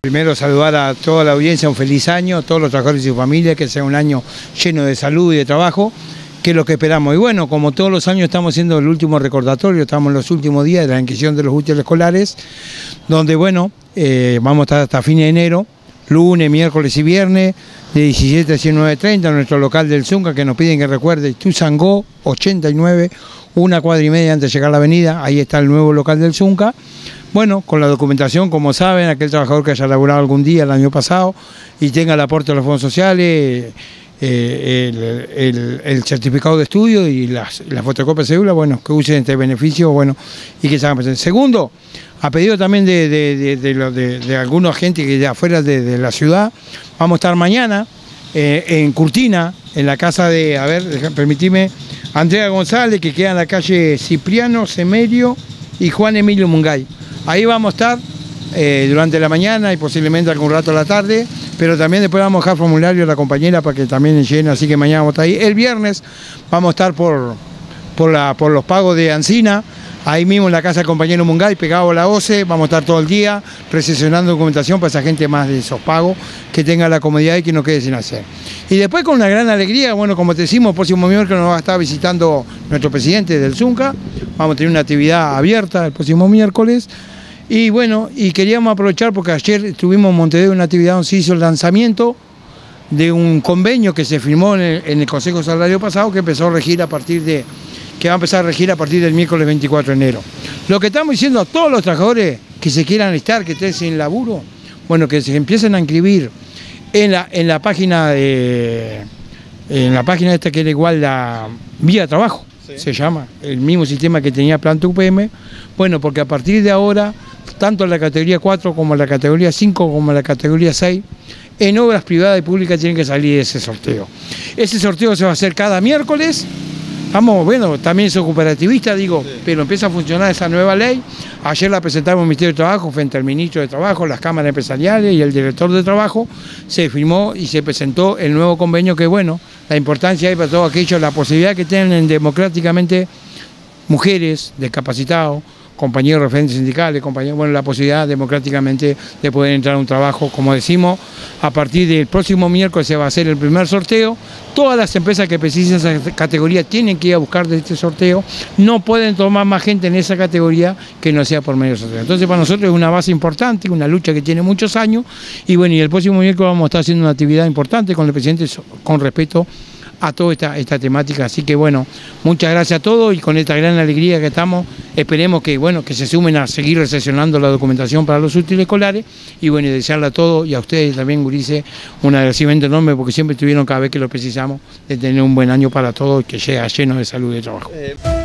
Primero saludar a toda la audiencia, un feliz año, a todos los trabajadores y su familia, que sea un año lleno de salud y de trabajo, que es lo que esperamos. Y bueno, como todos los años estamos haciendo el último recordatorio, estamos en los últimos días de la inscripción de los útiles escolares, donde bueno, vamos a estar hasta fin de enero, lunes, miércoles y viernes, de 17 a 19:30, en nuestro local del Zunca, que nos piden que recuerde, Ituzaingó 89, una cuadra y media antes de llegar a la avenida, ahí está el nuevo local del Zunca. Bueno, con la documentación, como saben, aquel trabajador que haya laborado algún día el año pasado y tenga el aporte de los fondos sociales, el certificado de estudio y la fotocopia de cédula, bueno, que usen este beneficio, bueno, y que se hagan presentes. Segundo, a pedido también de algunos agentes que de afuera de la ciudad, vamos a estar mañana en Curtina, en la casa de, a ver, permitime, Andrea González, que queda en la calle Cipriano Semerio y Juan Emilio Mungay. Ahí vamos a estar durante la mañana y posiblemente algún rato a la tarde, pero también después vamos a dejar formulario a la compañera para que también llene, así que mañana vamos a estar ahí. El viernes vamos a estar por los pagos de Ancina, ahí mismo en la casa del compañero Mungay, pegado a la OCE, vamos a estar todo el día recesionando documentación para esa gente más de esos pagos, que tenga la comodidad y que no quede sin hacer. Y después con una gran alegría, bueno, como te decimos, el próximo miércoles nos va a estar visitando nuestro presidente del Zunca, vamos a tener una actividad abierta el próximo miércoles. Y bueno, y queríamos aprovechar porque ayer estuvimos en Montevideo en una actividad donde se hizo el lanzamiento de un convenio que se firmó en el Consejo Salario pasado, que empezó a regir va a empezar a regir a partir del miércoles 24 de enero. Lo que estamos diciendo a todos los trabajadores que se quieran estar, que estén sin laburo, bueno, que se empiecen a inscribir en la página esta que era igual la Vía Trabajo, sí, se llama, el mismo sistema que tenía Planta UPM, bueno, porque a partir de ahora, tanto en la categoría 4 como en la categoría 5 como en la categoría 6, en obras privadas y públicas tienen que salir ese sorteo. Ese sorteo se va a hacer cada miércoles. Vamos, bueno, también soy cooperativista, digo, sí, pero empieza a funcionar esa nueva ley. Ayer la presentamos en el Ministerio de Trabajo frente al Ministro de Trabajo, las cámaras empresariales y el Director de Trabajo. Se firmó y se presentó el nuevo convenio que, bueno, la importancia hay para todos aquellos, la posibilidad que tienen democráticamente mujeres, discapacitados, compañeros referentes sindicales, compañeros, bueno, la posibilidad democráticamente de poder entrar a un trabajo, como decimos, a partir del próximo miércoles se va a hacer el primer sorteo. Todas las empresas que precisen esa categoría tienen que ir a buscar de este sorteo, no pueden tomar más gente en esa categoría que no sea por medio de sorteo. Entonces para nosotros es una base importante, una lucha que tiene muchos años, y bueno, y el próximo miércoles vamos a estar haciendo una actividad importante con el presidente con respecto a toda esta temática. Así que bueno, muchas gracias a todos y con esta gran alegría que estamos, esperemos que bueno, que se sumen a seguir recesionando la documentación para los útiles escolares y bueno, y desearle a todos y a ustedes también, gurises, un agradecimiento enorme porque siempre estuvieron cada vez que lo precisamos de tener un buen año para todos y que llegue lleno de salud y de trabajo.